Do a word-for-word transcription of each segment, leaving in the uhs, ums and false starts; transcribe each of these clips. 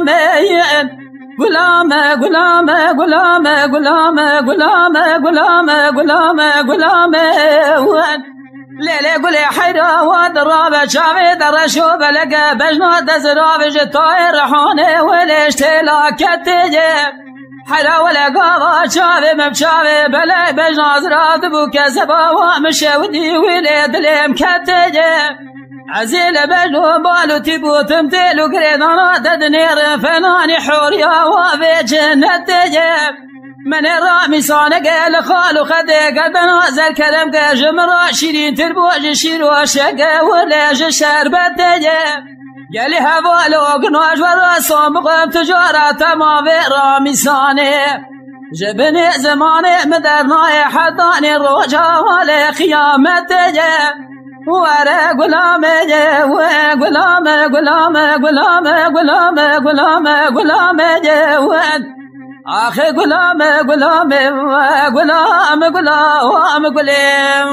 غلام غلام غلام غلام غلام غلام غلام غلام ليلة قولي حيرة وضرابة شافي درشو بلقى بجنو دزرابة جطاير رحوني وليش تلاكت تجيب حيرة ولا قاضى شافي مبشافي بلاي بجنو زراب دبوك زبا ومشي ودي وليد ليم كتجيب عزيل بجنو بالو تبو تمثيلو قريضانا ددنير فناني حوريا وفي جنة تجيب من الرامي صانق لخالو خدي قلبنا زل كلام جمرا شيرين تربوج شير وشقا ولاج شربت تجيب قالي هفالو قنواج ورسوم قم تجارة ما في رامي صاني جبني زماني مدرناي حطاني الرجا والي خيامة تجيب ورا غلام غلام غلام غلام غلام غلام غلام جواد آخ غلام غلام غلام غلام غلام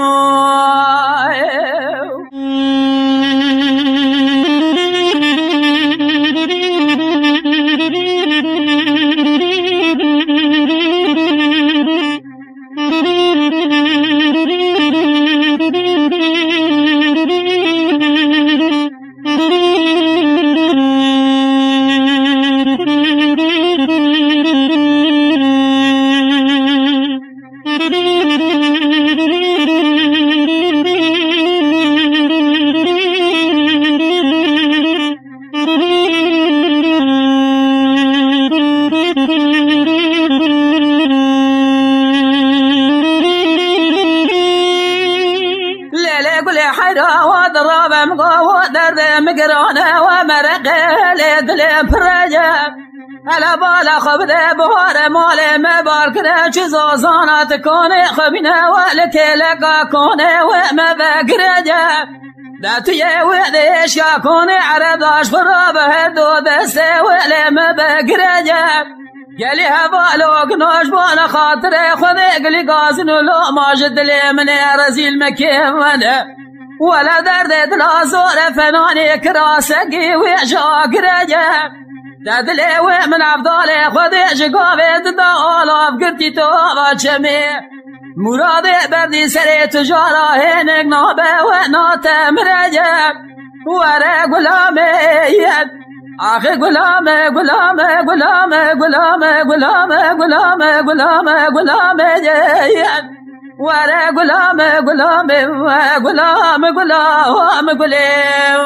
مقرانة ومرقة لدلم فرجة هلا بالا خبذة بهار مالي مباركنا جزازانا تكوني خبنا ولك لقا كوني وما بقرجة داتي وذيش كوني عرب داش فرابة هدو دستي ولي ما بقرجة قالي هبالو قناش بانا خاطري خذي قلي قازنو لو ما جد لي من رزيل مكيمنه ولا درد دلا زور فناني كراسقي ويجاق رجب دادلي ومن عبدالي خذي جقابي دالاف قرتي توبا جمي مرادي بردي سري تجارة هنك نابي وناتم رجب ورا غلامي آخي غلامي غلامي غلامي غلامي غلامي غلامي غلامي غلامي ورا غلام غلام غلام غلام غلام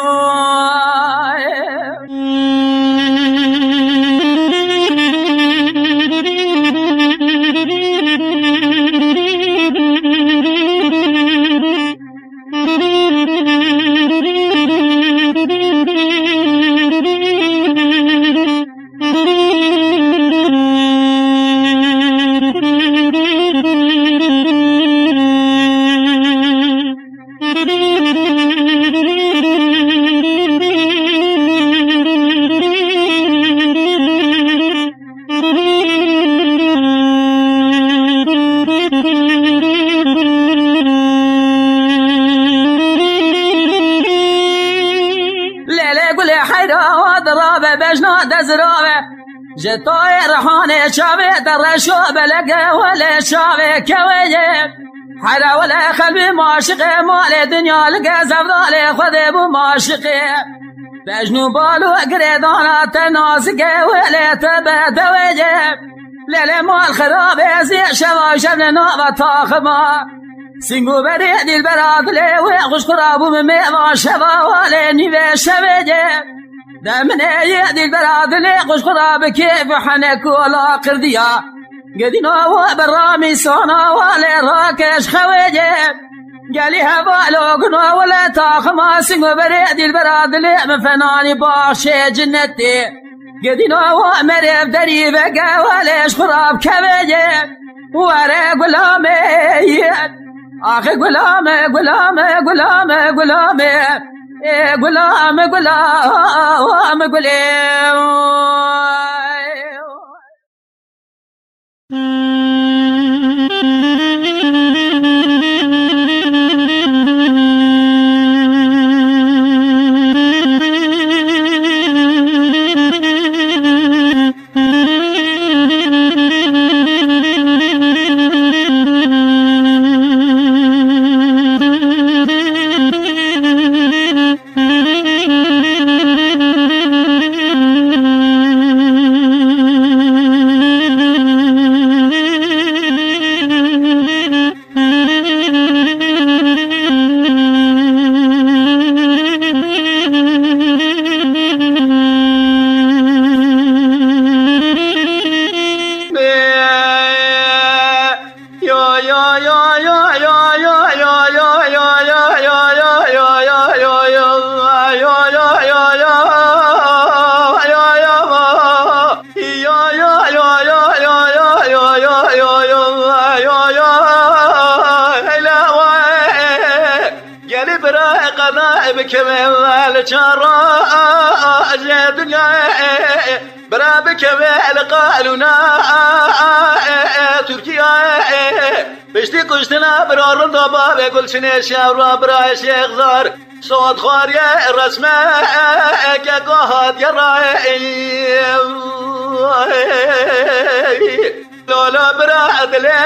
جتاي رحاني شافي درشو بلقى ولا شافي كويجي حدا ولا خلبي معشقي مالي دنيا لقى زفضالي خذي بو معشقي بجنو بالو قريدانا تناسقي ولا تبا دويجي ليلي مال خرابي زي شبا شبن نوبة طاخما سنقو بريدي البراد لي ويغش قرابو مميما شبا والي نيبي شبيجي دمن يدي البراد لي قش قراب كيف حنك ولا قرديا قدينا وبرامي صانا ولا راكش خويجي قالي هبالو قنا ولا تاخما سنقو بريدي البراد لي مفناني باشي جنتي قدينا ومريب دريبه قواليش قراب كبيجي ورا غلامي آخي غلامي غلامي غلامي غلامي غلام غلام غلام بكمل چارا اجل دنیا برا بكمل قالونا تركيا بشتي كشتنا برا رندا باب گلشن شاورا برا شیخ زار صوت خارية الرسمة كقهد يراي لولا براد لي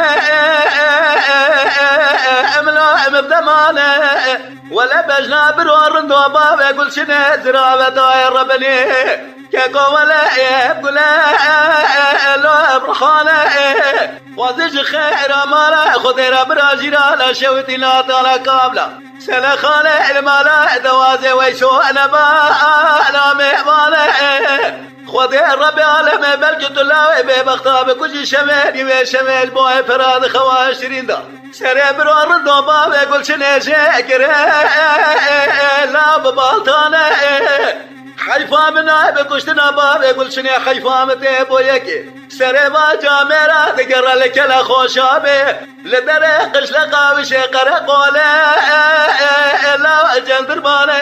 املا مبدمانه ولا بجنا برور دوبا يقول شنو زرابه داير ربني كاكو ولا يقول لو برخانه وزج خير مالا خذير براجيرا لا شوتي لا طال كامله سلا خاله المالا دوازي ويشو انا با انا مهمانه خذي الربي عالم بلقت الله ببختاب كل شمال يوي شمال بوي فراد خواشرين دا سري برور دوبا يقول شنو شاكر لا ببالطانه حيفا منا بكشتنا باب يقول شنو حيفا متي بويك سري با جامرا تقرا لك لا خوشابي لدري قش لقاوش قرا قوله لا جندر باله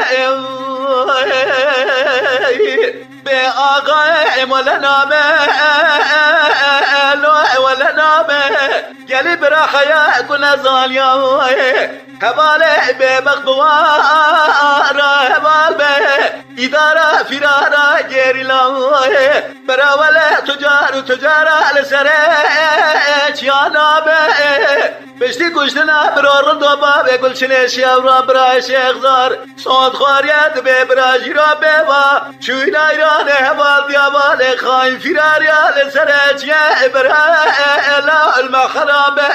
بآقا ولا نامه ولا نامه قالي براحيا كنا زاليا هباله بمخبوار هبال به إدارة فرارة جيري لاوه برا ولا تجار تجارة لسريج يا نامه بشتي كشتنا برور دوبا بيقول شنو شاورا برا شيخ زار صوت خاريات ببرا جيرا بيبا شوينا ايران هبال ديابال خاين فراريا لسريج يا برا لا المخرابة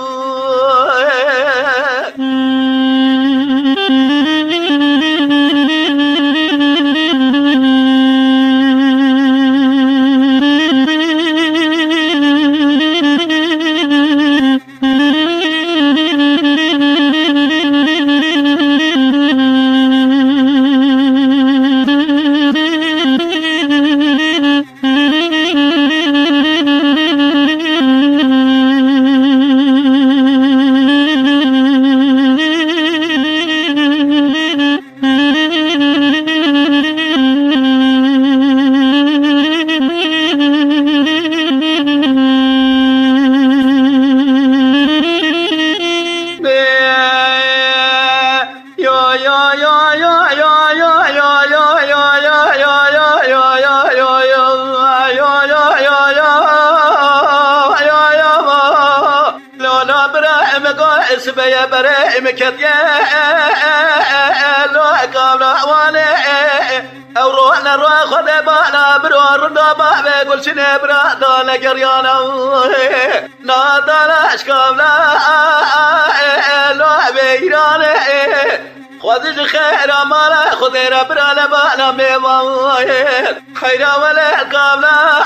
سبيا بري مكتيا لو قابل وانا او روحنا روح خذ بانا برور دوبا بيقول شنو برا دانا قريانا نادانا اشكابنا لو بيرانا خذ خير مالا خذير برا لبانا ميوان خير ولا قابل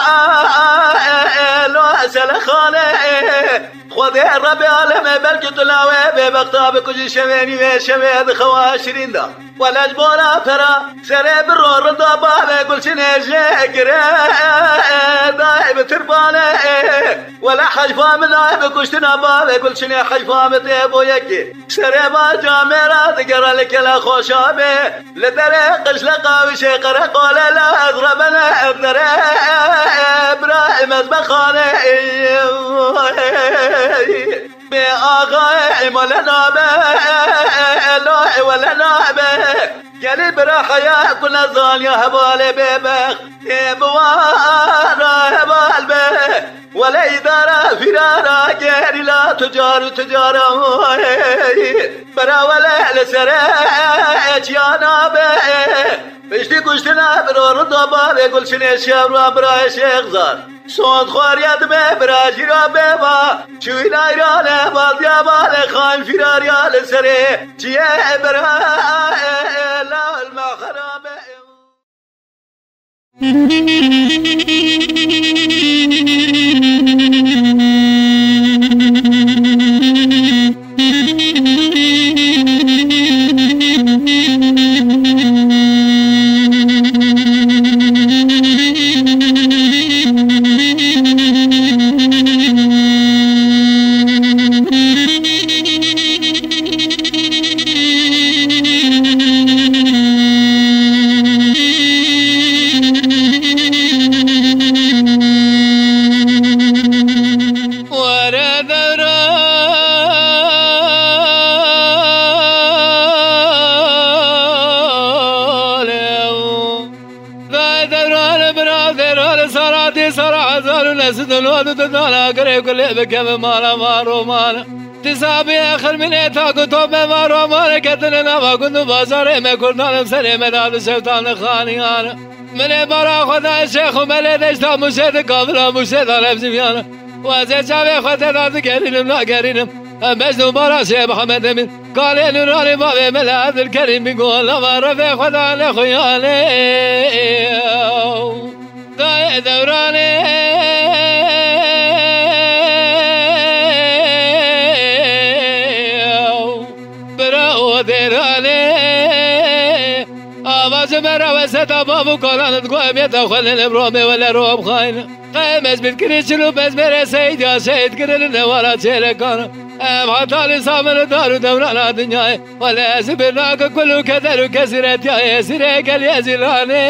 لو سلخانه خذي الربي عالم بلقي طلاوي ببختاب كل شميني وشميد خواشرين دا ولا جبونا فرا سري برور ضبا بيقول شنو جاكر دايب تربانه ولا حيفا من دايب كشتنا باب يقول شنو حيفا متيبو يكي سري ما جامرا تقرا لك لا خوشابي لدري قش لقاوي شي قرا قول لا اضربنا اضرب براي مزبخانه بآقا ولا نابه لا ولا نابه قالي براحيا كنا زاليا هبالي ببخ بوارا هبال به ولا إدارة فرارة غيري لا تجار تجارة برا ولا لسريج يا نابه بشتي كشتنا برور دوبا بيقول شنو شاورا برا شيخ زار صوت خاريات ببرا جيرا بيبا شوينا ايران بالديا بال خاين فراريا لسري جيه برا لا المخرابه برادي صراحة زالوا نسد الواد تدانا قريب كل بكم مالا مارو مالا تسابي آخر من إتاكو توب مارو مالا كتننا ما كنت بازاري ما كنا نمسري مداد الشيطان خانيانا من برا خدا الشيخ وملي دشتا مشهد كافلا مشهد نفسي وزي شابي خدا داد قرينم لا قرينم مجنون برا شيخ محمد من قال إنه راني بابي ملاذ الكريم بيقول لما رفي خدا لخيالي ضايع دوراني براو ديراني آواز مرا وسط بابو كلان تقوم يتخلل برومي ولا روم خاين قيمز بالكريش لو بس مرا سيد يا سيد كرلنا ولا تشيلكان ام حتى لسامر دار دورنا دنياي ولا زبناك كله كدر وكسرت يا سريك اليزلاني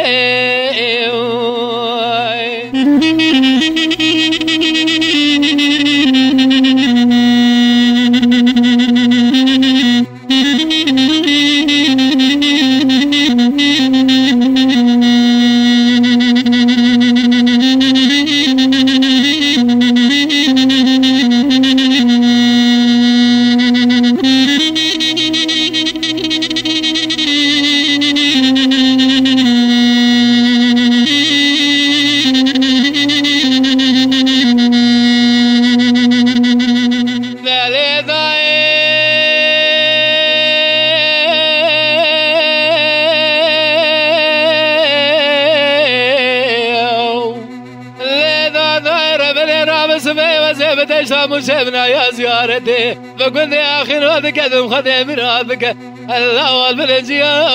مشبنا يا زيارتي فقلت يا أخي هذا كذب خدم رابك الله البلجيو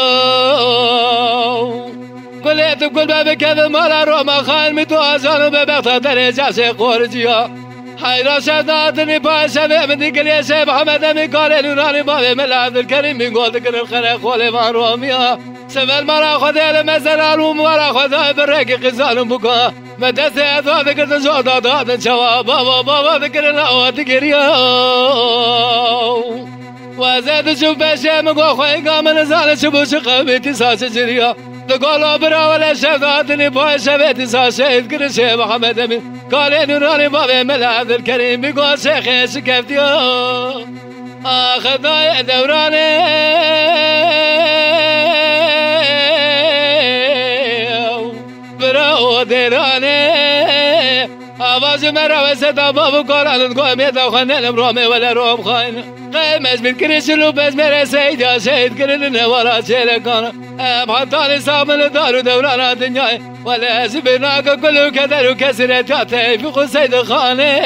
قلت بكل باب كذب مالا روما خان متوازن ببغطة درجة سيقور جيو حيرا شداتني باشا من ذيك يا شيخ محمد من قال نوراني بابي من عبد الكريم من قول ذكر الخلق خولي ما روميا سفر مرا خذي لمزلال ومرا خذي بالريق قزال بكا مدسي أثوى ذكر تشوضا داد شوا بابا بابا ذكر الأوى ذكريا وزاد شوف باشا مقو خوي قام نزال شبو شقا بيتي ساس جريا تقولوا برا ولا شفاتني باشا بيتي ساس يذكر الشيخ محمد من قال نوراني بابي من عبد الكريم بيقول شيخي شكفتيو آخذ ضايع دوراني براو ديراني آواز مرا وسط بابو قرآن تقوم يتخنن برومي ولا روم خاين قيمز بالكريش لو بس مرا سيد يا سيد كرلنا ولا شيلكان ام حتى لسام الدار دوران دنياي ولا زبناك كله كدر وكسرت ياتي في قصيد خاني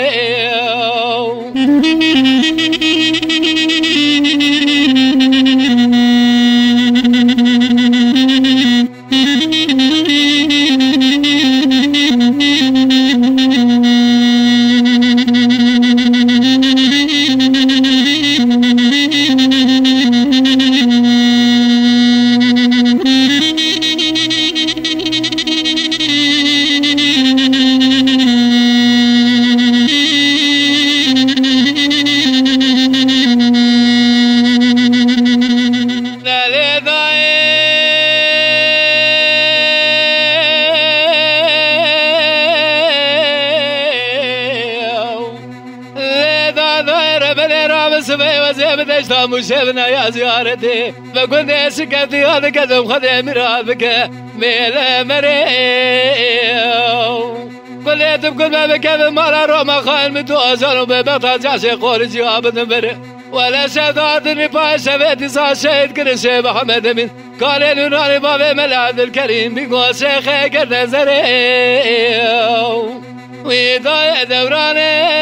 مشبنا يا زيارتي فكنت سكتي هذا كذب خدم رابك ميلا مريو قلت بكل ما بكذب مرة روما خاين متوازن وببطا جاشي قول جواب نمبر ولا شدادني باشا بيتي صار شهيد كل شيء محمد من قال نوراني بابي ملاذ الكريم بيقول شيخي قد زريو ويضايع دوراني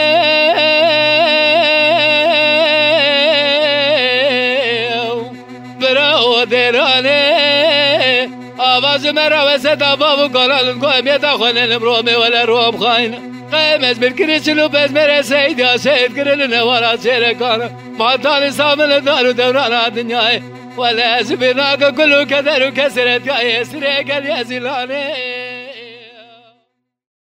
ديراني آواز مرا وسط بابو قرآن تقوم يتخنن برومي ولا روم خاين قيمز بالكريش لو بس مرا سيد يا سيد كرلنا ولا شيلكان حتى لسام الدار دوران دنياي ولا زبناك كله كدر وكسرت يا سريك اليزلاني